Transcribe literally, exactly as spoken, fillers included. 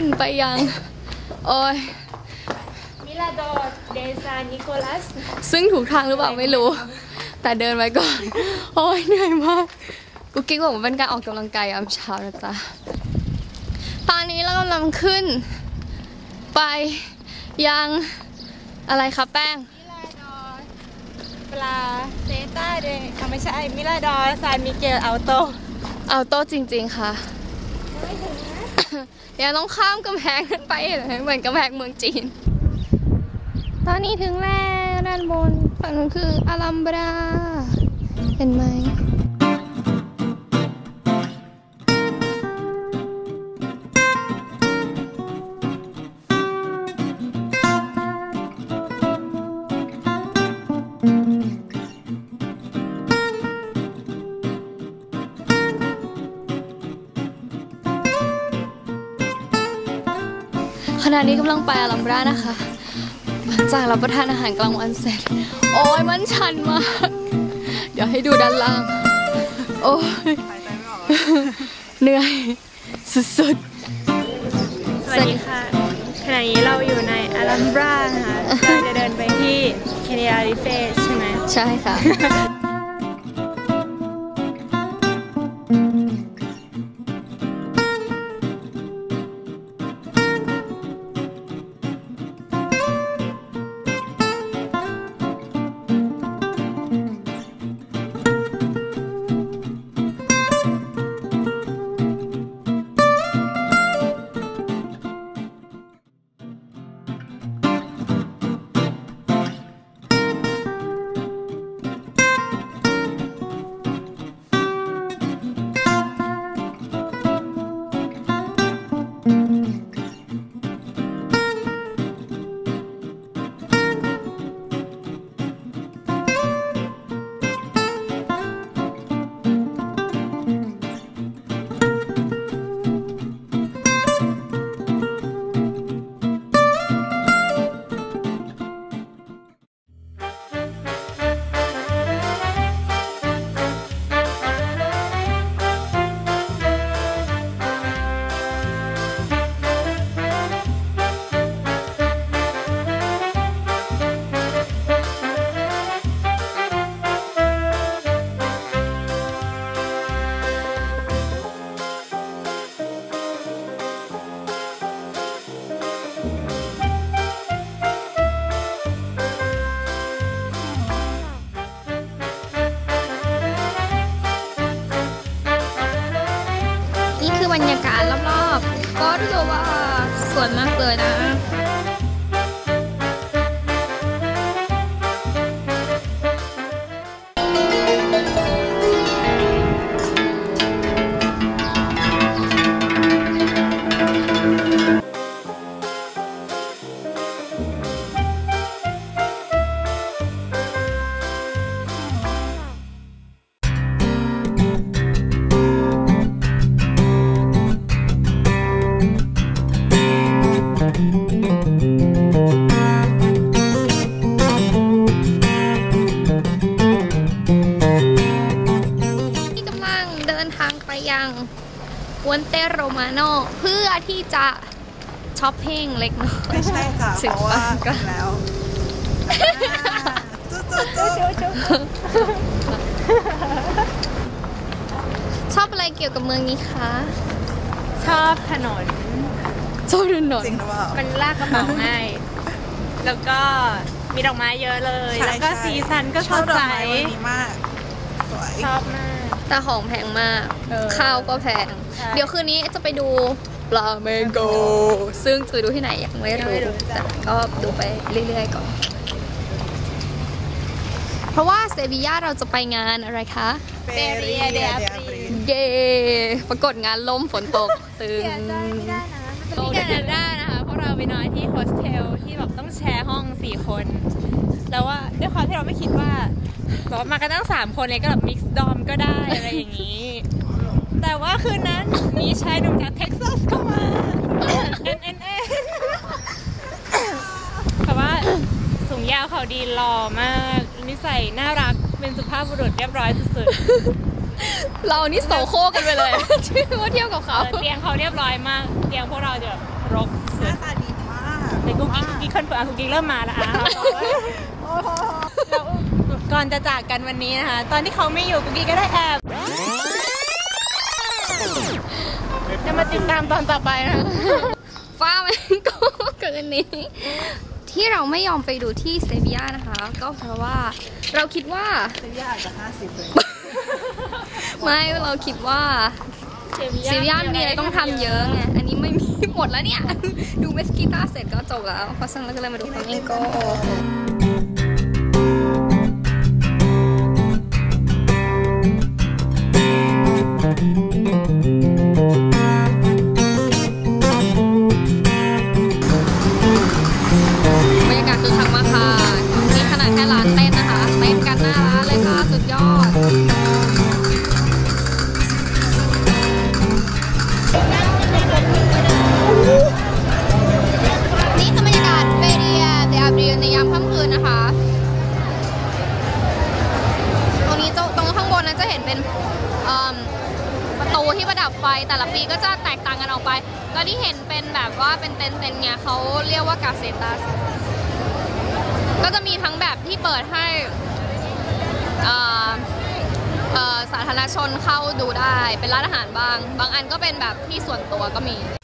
ไปยังโอ้ยมิลาโดเดซานิโคลัสซึ่งถูกทางหรือเปล่าไม่รู้แต่เดินไปก่อนโอ้ยเหนื่อยมากกุ๊กกิ๊กบอกว่าเป็นการออกกำลังกายยามเช้านะจ๊ะตอนนี้เรากำลังขึ้นไปยังอะไรคะแป้งมิลาดอปลาเซต้าเดเขาไม่ใช่มิลาดอซานมิเกลอัลโตอัลโตจริงๆค่ะอย่าต้องข้ามกำแพงขึ้นไปเหมือนกำแพงเมืองจีนตอนนี้ถึงแล้วด้านบนฝั่งนู้นคืออารัมบราเห็นไหมขณะนี้กำลังไปอารัมบรานะคะจากรับประทานอาหารกลางวันเสร็จโอ้ยมันชันมากเดี๋ยวให้ดูด้านล่างโอ้ยเหนื่อยสุดๆสวัสดีค่ะขณะนี้เราอยู่ในอารัมบรานะคะเราจะเดินไปที่เคนยาริเฟสใช่ไหมใช่ค่ะบรรยากาศรอบๆก็รู้สึกว่าสวยมากเลยนะปวนเตโรมาโนเพื่อที่จะช้อปปิ้งเล็กน้อยไม่ใช่ค่ะเพราะว่ากันแล้วชอบอะไรเกี่ยวกับเมืองนี้คะชอบถนนชอบถนนจริงหรือเปล่ามันลากกระเป๋าง่ายแล้วก็มีดอกไม้เยอะเลยแล้วก็สีสันก็สดใสมากสวยชอบมากแต่ของแพงมากข้าวก็แพงเดี๋ยวคืนนี้จะไปดูปลาเมงโกซึ่งจะไปดูที่ไหนยังไม่รู้แต่ก็ดูไปเรื่อยๆก่อนเพราะว่าเซบีย่าเราจะไปงานอะไรคะเฟเรียเดอาปรีเย่ปรากฏงานล่มฝนตกตึงที่แคนาดานะคะเพราะเราไปนอนที่โฮสเทลที่แบบต้องแชร์ห้องสี่คนแล้วว่าด้วยความที่เราไม่คิดว่าบอกว่ามากันตั้งสามคนเลยก็แบบมิกซ์ดอมก็ได้อะไรอย่างนี้ แต่ว่าคืนนั้นมีชายหนุ่มจากเท็กซัสเข้ามาเอ็นเอ็นเอ็นแต่ว่าสูงยาวเขาดีหล่อมากนิสัยน่ารักเป็นสุภาพบุรุษเรียบร้อยสุดๆเรานี่โสโครกกันไปเลยชื่อว่าเที่ยวกับเขาเตียงเขาเรียบร้อยมากเตียงพวกเราจะรกหน้าตาดีมากเป็นกุ๊กกิ๊กกุ๊กกิ๊กคอนเฟิร์มกุ๊กกิ๊กเริ่มมาแล้วอ่ะแล้วก่อนจะจากกันวันนี้นะคะตอนที่เขาไม่อยู่กุ๊กกิ๊กก็ได้แอบจะมาติดตามตอนต่อไปนะฟ้ามันก็เกินนี้ที่เราไม่ยอมไปดูที่เซบีย่านะคะก็เพราะว่าเราคิดว่าเซบีย่าอาจจะห้าสิบเลยไม่เราคิดว่าเซบีย่ามีอะไรต้องทำเยอะไงอันนี้ไม่มีหมดแล้วเนี่ยดูเมสกีตาเสร็จก็จบแล้วเพราะฉะนั้นเราก็เลยมาดูฟลามิงโกบรรยากาศคือคักมากค่ะนี่ขนาดแค่ร้านเต้นนะคะเต้นกันหน้าร้านเลยค่ะสุดยอดนี่คือบรรยากาศเฟเรียเดอาบริลในยามค่ำคืนนะคะตรงนี้ตรงข้างบนนั้นจะเห็นเป็นประตูที่ประดับไฟแต่ละปีก็จะแตกต่างกันออกไปแล้วที่เห็นเป็นแบบว่าเป็นเต็นท์เต็นท์เนี่ยเขาเรียกว่ากาเซตัสก็จะมีทั้งแบบที่เปิดให้สาธารณชนเข้าดูได้เป็นร้านอาหารบางบางอันก็เป็นแบบที่ส่วนตัวก็มี